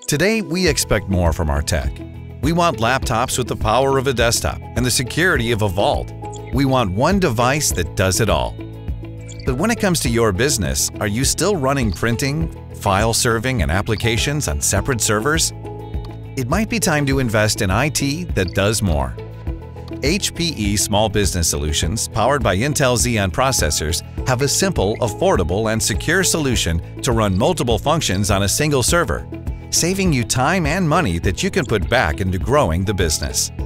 Today, we expect more from our tech. We want laptops with the power of a desktop and the security of a vault. We want one device that does it all. But when it comes to your business, are you still running printing, file serving, and applications on separate servers? It might be time to invest in IT that does more. HPE Small Business Solutions, powered by Intel Xeon processors, have a simple, affordable, and secure solution to run multiple functions on a single server, saving you time and money that you can put back into growing the business.